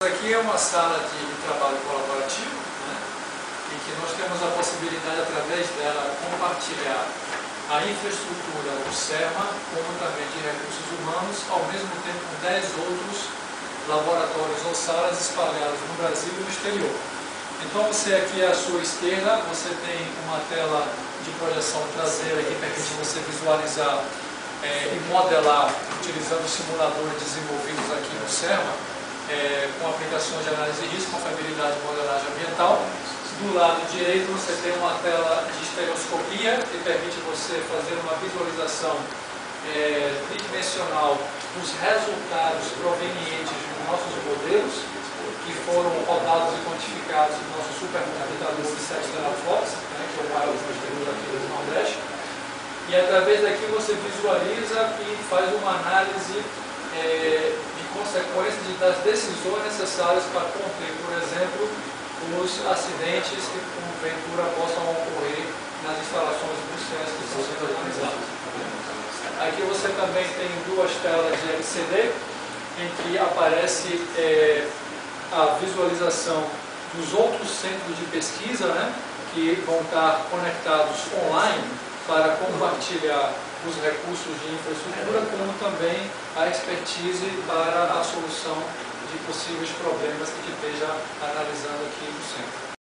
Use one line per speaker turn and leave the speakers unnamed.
Aqui é uma sala de trabalho colaborativo, né, em que nós temos a possibilidade, através dela, compartilhar a infraestrutura do SERMA, como também de recursos humanos, ao mesmo tempo com 10 outros laboratórios ou salas espalhados no Brasil e no exterior. Então, você aqui à sua esquerda, você tem uma tela de projeção traseira que permite você visualizar e modelar, utilizando simuladores desenvolvidos aqui no SERMA, com aplicações de análise de risco, confiabilidade e modelagem ambiental. Do lado direito você tem uma tela de estereoscopia que permite você fazer uma visualização tridimensional dos resultados provenientes dos nossos modelos, que foram rodados e quantificados no nosso supercomputador de 7 teraflops, que é o maior que nós temos aqui no Nordeste. E através daqui você visualiza e faz uma análise de consequências das decisões necessárias para conter, por exemplo, os acidentes que porventura possam ocorrer nas instalações industriais que estão sendo analisadas. Aqui você também tem duas telas de LCD, em que aparece a visualização dos outros centros de pesquisa, né, que vão estar conectados online para compartilhar os recursos de infraestrutura, como também a expertise para a solução de possíveis problemas que esteja analisando aqui no centro.